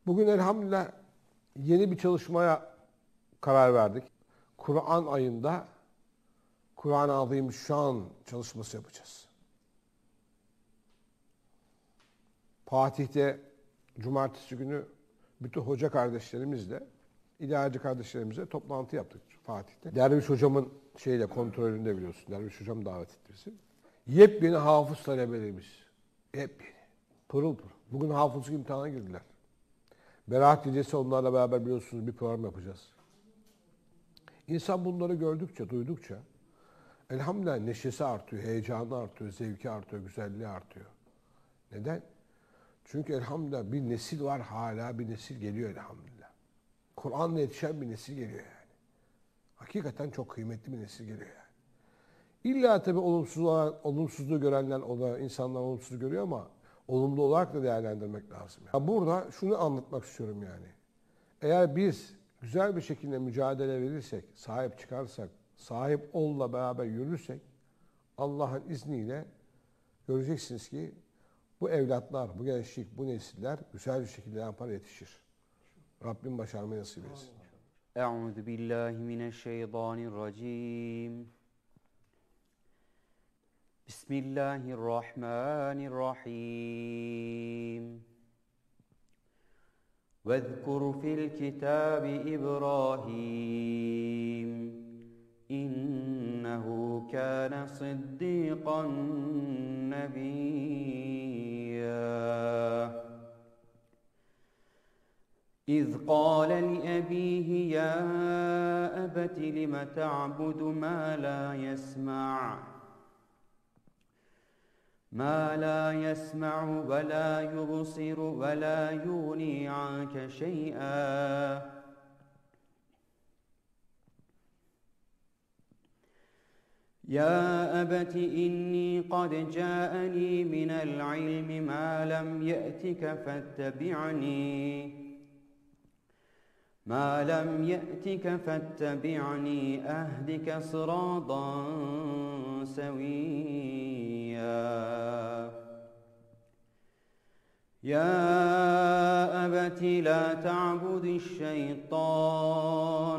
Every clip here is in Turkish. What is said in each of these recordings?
Bugün elhamdülillah yeni bir çalışmaya karar verdik. Kur'an ayında Kur'an-ı Azimüşşan çalışması yapacağız. Fatih'te cumartesi günü bütün hoca kardeşlerimizle, idealci kardeşlerimizle toplantı yaptık Fatih'te. Derviş hocamın kontrolünde biliyorsun. Derviş hocam davet etti bizi. Yepyeni hafız talebelerimiz. Yepyeni. Pırıl pırıl. Bugün hafızlık imtihanına girdiler. Berat gecesi onlarla beraber biliyorsunuz bir program yapacağız. İnsan bunları gördükçe, duydukça elhamdülillah neşesi artıyor, heyecanı artıyor, zevki artıyor, güzelliği artıyor. Neden? Çünkü elhamdülillah bir nesil var, hala bir nesil geliyor elhamdülillah. Kur'an'la yetişen bir nesil geliyor yani. Hakikaten çok kıymetli bir nesil geliyor yani. İlla tabii olumsuzluğu görenler olarak, insanlar olumsuz görüyor ama olumlu olarak da değerlendirmek lazım. Yani burada şunu anlatmak istiyorum yani. Eğer biz güzel bir şekilde mücadele verirsek, sahip çıkarsak, sahip olla beraber yürürsek, Allah'ın izniyle göreceksiniz ki bu evlatlar, bu gençlik, bu nesiller güzel bir şekilde yapar yetişir. Rabbim başarmayı nasip etsin. Euzu billahi mineşşeytanirracim. Bismillahirrahmanirrahim. Vezkur fil kitabi İbrahim. İnnehu kâne sıddîkan nebiyyâ. إذ قال لأبيه يا أبت لم تعبد ما لا يسمع ولا يبصر ولا يغني عنك شيئا يا أبت إني قد جاءني من العلم ما لم يأتك فاتبعني أهدك صراطا سويا يا أبت لا تعبد الشيطان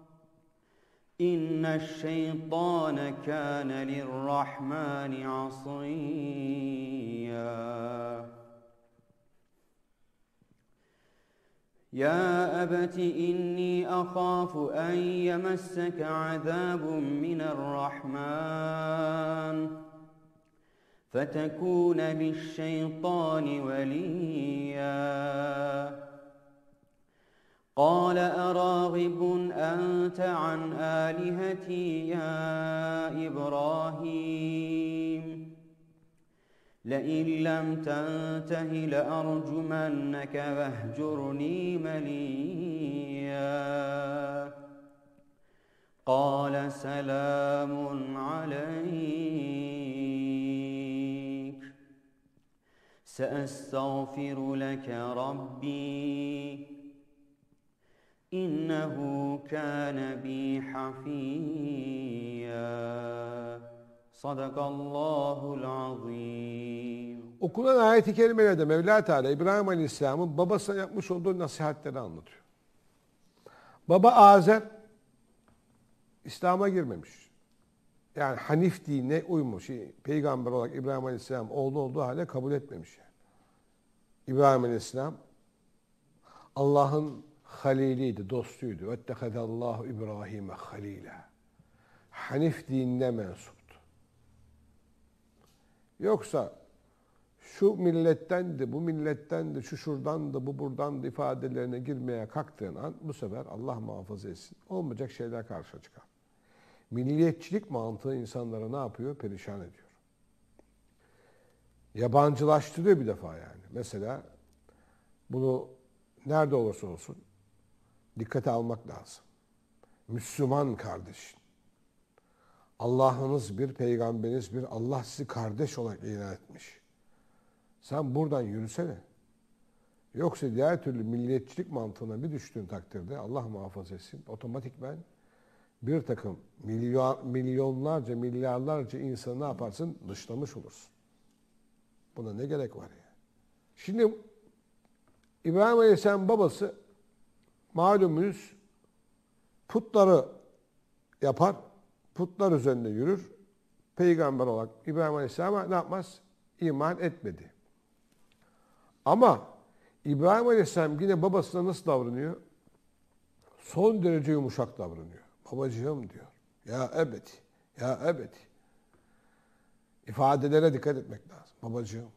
إن الشيطان كان للرحمن عصيا يا أبت إني أخاف أن يمسك عذاب من الرحمن فتكون للشيطان وليا قال أراغب أنت عن آلهتي يا إبراهيم لئن لم تنته لأرجمنك واهجرني مليا قال سلام عليك سأستغفر لك ربي إنه كان بي حفيا Sadakallahul azim. Okunan ayet-i kerimelerde Mevla Teala İbrahim Aleyhisselam'ın babasına yapmış olduğu nasihatleri anlatıyor. Baba Azer İslam'a girmemiş. Yani Hanif dinine uymuş. Peygamber olarak İbrahim Aleyhisselam oğlu olduğu halde kabul etmemiş. Yani. İbrahim Aleyhisselam Allah'ın haliliydi, dostuydu. وَاتَّخَذَ İbrahim'e halila. Hanif dinine mensup. Yoksa şu millettendi, bu millettendi, şu şuradandı, bu buradandı ifadelerine girmeye kalktığın an bu sefer Allah muhafaza etsin. Olmayacak şeyler karşına çıkar. Milliyetçilik mantığı insanları ne yapıyor? Perişan ediyor. Yabancılaştırıyor bir defa yani. Mesela bunu nerede olursa olsun dikkate almak lazım. Müslüman kardeşin. Allah'ınız bir, peygamberiniz bir, Allah sizi kardeş olarak ilan etmiş. Sen buradan yürüsene. Yoksa diğer türlü milliyetçilik mantığına bir düştüğün takdirde Allah muhafaza etsin. Otomatikmen bir takım milyonlarca, milyarlarca insanı ne yaparsın? Dışlamış olursun. Buna ne gerek var ya? Şimdi İbrahim Aleyhisselam babası malumunuz putları yapar, putlar üzerinde yürür. Peygamber olarak İbrahim Aleyhisselam'a ne yapmaz? İman etmedi. Ama İbrahim Aleyhisselam yine babasına nasıl davranıyor? Son derece yumuşak davranıyor. Babacığım diyor. Ya ebedi, ya ebedi. İfadelere dikkat etmek lazım. Babacığım.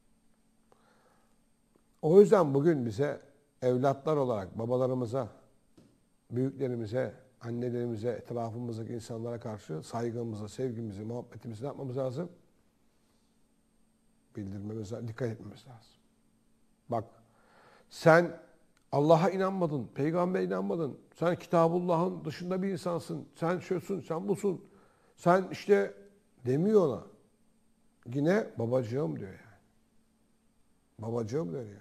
O yüzden bugün bize evlatlar olarak babalarımıza, büyüklerimize, annelerimize, etrafımızdaki insanlara karşı saygımızı, sevgimizi, muhabbetimizi yapmamız lazım. Bildirmemiz lazım, dikkat etmemiz lazım. Bak, sen Allah'a inanmadın, peygambere inanmadın. Sen Kitabullah'ın dışında bir insansın. Sen şusun, sen busun. Sen işte demiyor ona. Yine babacığım diyor yani. Babacığım diyor yani.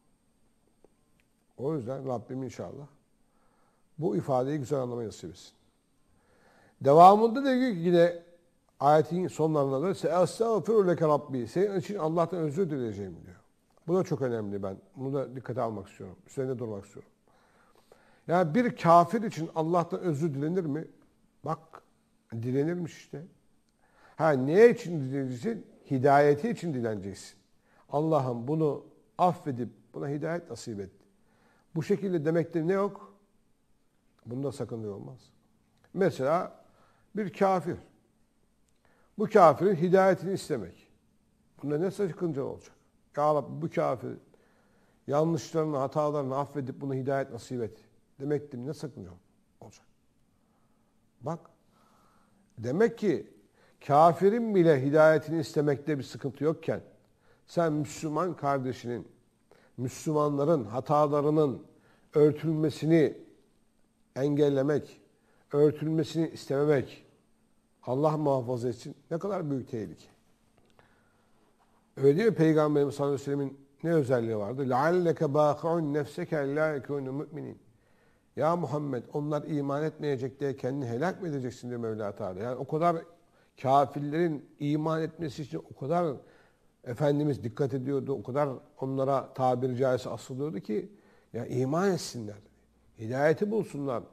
O yüzden Rabbim inşallah bu ifadeyi güzel anlamayı nasip etsin. Devamında da diyor ki yine ayetin sonlarında da "Estağfiru leke Rabbi." Senin için Allah'tan özür dileyeceğim diyor. Bu da çok önemli ben. Bunu da dikkate almak istiyorum. Üzerinde durmak istiyorum. Yani bir kafir için Allah'tan özür dilenir mi? Bak, dilenirmiş işte. Neye için dileneceksin? Hidayeti için dileneceksin. Allah'ım bunu affedip buna hidayet nasip et. Bu şekilde demekte ne yok? Bunda sakınca olmaz. Mesela bir kafir. Bu kafirin hidayetini istemek. Bunda ne sakınca olacak? Ya Rabbi bu kafir yanlışlarını, hatalarını affedip buna hidayet nasip et. Demek ne sakınca olacak? Bak. Demek ki kafirin bile hidayetini istemekte bir sıkıntı yokken sen Müslüman kardeşinin, Müslümanların hatalarının örtülmesini engellemek, örtülmesini istememek, Allah muhafaza etsin, ne kadar büyük tehlike. Öyle değil mi Peygamberimiz sallallahu aleyhi ve sellem'in ne özelliği vardı? لَعَلَّكَ بَاخِعُنْ نَفْسَكَ لَا يَكُونُ مُؤْمِنِينَ. Ya Muhammed onlar iman etmeyecek diye kendini helak mı edeceksin diyor Mevla Teala. Yani o kadar kafirlerin iman etmesi için o kadar Efendimiz dikkat ediyordu. O kadar onlara tabiri caizse asılıyordu ki ya iman etsinler. Hidayeti bulsunlar.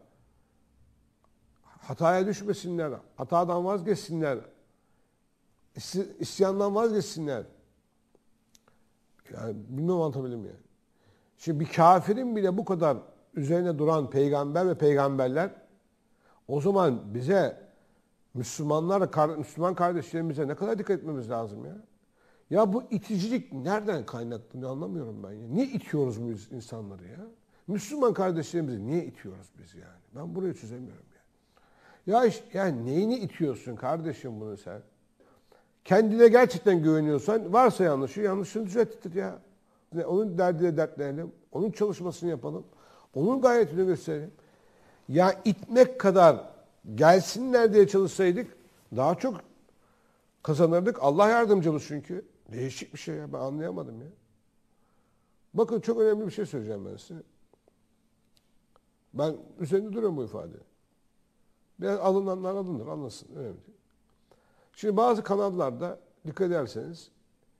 Hataya düşmesinler. Hatadan vazgeçsinler. İsyandan vazgeçsinler. Yani bilmem anlatabildim yani. Şimdi bir kafirin bile bu kadar üzerine duran peygamber ve peygamberler o zaman bize Müslüman kardeşlerimize ne kadar dikkat etmemiz lazım ya. Ya bu iticilik nereden kaynaklanıyor anlamıyorum ben ya. Niye itiyoruz bu insanları ya? Müslüman kardeşlerimizi niye itiyoruz biz yani? Ben burayı çözemiyorum yani. Yani neyini itiyorsun kardeşim bunu sen? Kendine gerçekten güveniyorsan varsa yanlışını düzelttir ya. Onun derdine dertlenelim. Onun çalışmasını yapalım. Onun gayretini gösterelim. Ya itmek kadar gelsinler diye çalışsaydık daha çok kazanırdık. Allah yardımcımız çünkü. Değişik bir şey ya. Ben anlayamadım ya. Bakın çok önemli bir şey söyleyeceğim ben size. Ben üzerinde duruyorum bu ifade. Biraz alınanlar alınır. Anlasın. Önemli değil. Şimdi bazı kanallarda dikkat ederseniz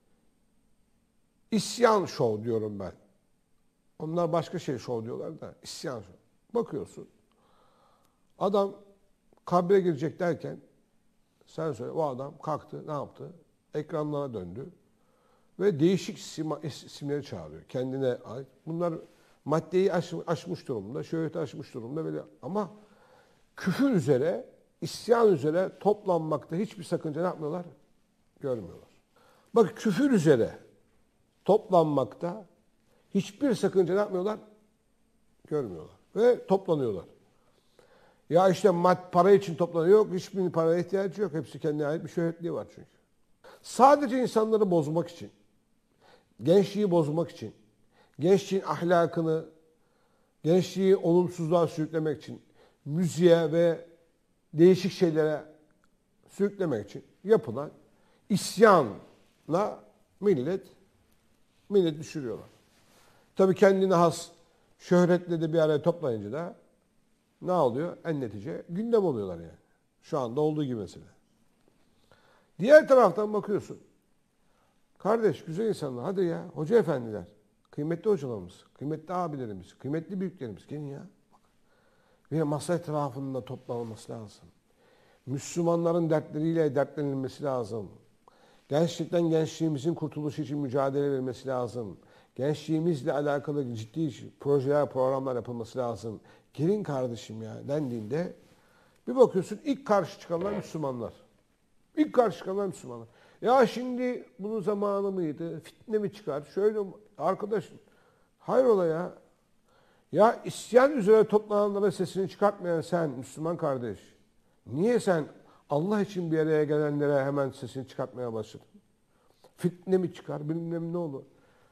isyan show diyorum ben. Onlar başka şey show diyorlar da isyan show. Bakıyorsun. Adam kabre girecek derken sen söyle o adam kalktı ne yaptı? Ekranlara döndü. Ve değişik isimleri çağırıyor. Kendine ait. Bunlar maddeyi aşmış durumda. Şöhreti aşmış durumda. Böyle. Ama küfür üzere, isyan üzere toplanmakta hiçbir sakınca ne yapmıyorlar? Görmüyorlar. Bak küfür üzere toplanmakta hiçbir sakınca ne yapmıyorlar? Görmüyorlar. Ve toplanıyorlar. Ya işte para için toplanıyor. Yok, hiçbir paraya ihtiyacı yok. Hepsi kendine ait bir şöhretliği var çünkü. Sadece insanları bozmak için, gençliği bozmak için, gençliğin ahlakını, gençliği olumsuzluğa sürüklemek için, müziğe ve değişik şeylere sürüklemek için yapılan isyanla millet düşürüyorlar. Tabii kendine has şöhretle de bir araya toplayınca da ne oluyor? En netice gündem oluyorlar yani. Şu anda olduğu gibi mesela. Diğer taraftan bakıyorsun. Kardeş, güzel insanlar, hadi ya, hoca efendiler, kıymetli hocalarımız, kıymetli abilerimiz, kıymetli büyüklerimiz gelin ya. Bir masa etrafında toplanılması lazım. Müslümanların dertleriyle dertlenilmesi lazım. Gerçekten gençliğimizin kurtuluşu için mücadele verilmesi lazım. Gençliğimizle alakalı ciddi projeler, programlar yapılması lazım. Gelin kardeşim ya dendiğinde bir bakıyorsun ilk karşı çıkanlar Müslümanlar. İlk karşı çıkanlar Müslümanlar. Ya şimdi bunun zamanı mıydı? Fitne mi çıkar? Şöyle arkadaşım. Hayrola ya? Ya isyan üzere toplananlara sesini çıkartmayan sen Müslüman kardeş. Niye sen Allah için bir araya gelenlere hemen sesini çıkartmaya başladın? Fitne mi çıkar? Bilmem ne olur.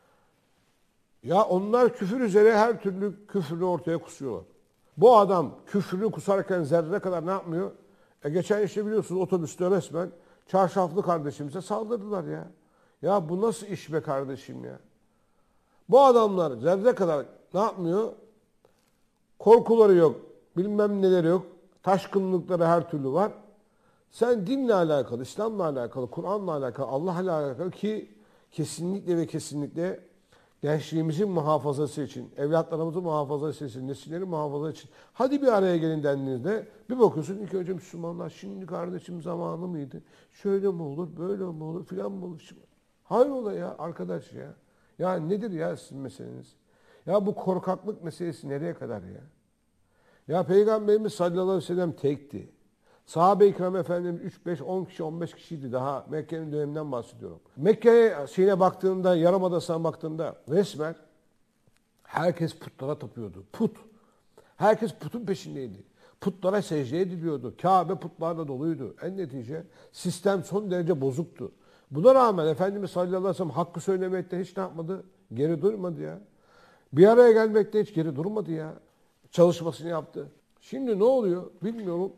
Ya onlar küfür üzere her türlü küfrünü ortaya kusuyorlar. Bu adam küfrünü kusarken zerre kadar ne yapmıyor? Geçen işte biliyorsunuz otobüste resmen çarşaflı kardeşimize saldırdılar ya. Ya bu nasıl iş be kardeşim ya? Bu adamlar zerre kadar ne yapmıyor? Korkuları yok, bilmem neleri yok. Taşkınlıkları her türlü var. Sen dinle alakalı, İslam'la alakalı, Kur'an'la alakalı, Allah'la alakalı ki kesinlikle ve kesinlikle gençliğimizin muhafazası için, evlatlarımızın muhafazası için, nesillerin muhafazası için hadi bir araya gelin dendiğinizde bir bakıyorsun ilk önce Müslümanlar şimdi kardeşim zamanı mıydı? Şöyle mi olur, böyle mi olur, filan mı olur? Hayrola ya arkadaş ya. Ya nedir ya sizin meseleniz? Ya bu korkaklık meselesi nereye kadar ya? Ya Peygamberimiz sallallahu aleyhi ve sellem tekti. Sahabe-i kiram efendimiz 3, 5, 10 kişi, 15 kişiydi daha. Mekke'nin döneminden bahsediyorum. Mekke'ye baktığında, Yarımadası'na baktığında resmen herkes putlara tapıyordu. Put. Herkes putun peşindeydi. Putlara secde ediliyordu. Kabe putlarla doluydu. En netice sistem son derece bozuktu. Buna rağmen Efendimiz sallallahu aleyhi ve sellem hakkı söylemekte hiç ne yapmadı? Geri durmadı ya. Bir araya gelmekte hiç geri durmadı ya. Çalışmasını yaptı. Şimdi ne oluyor bilmiyorum.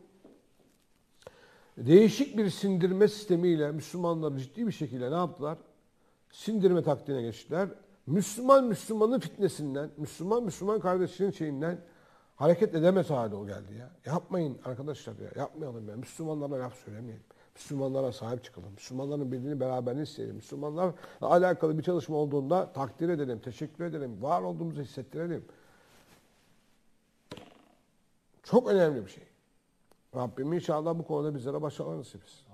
Değişik bir sindirme sistemiyle Müslümanlar ciddi bir şekilde ne yaptılar? Sindirme taktiğine geçtiler. Müslümanın fitnesinden, Müslüman kardeşinin şeyinden hareket edemez hale o geldi ya. Yapmayın arkadaşlar ya. Yapmayalım ya. Müslümanlara laf söylemeyelim. Müslümanlara sahip çıkalım. Müslümanların birliğini beraberliğini isteyelim. Müslümanlarla alakalı bir çalışma olduğunda takdir edelim, teşekkür edelim. Var olduğumuzu hissettirelim. Çok önemli bir şey. Rabbim inşallah bu konuda bizlere başarılar nasip etsin.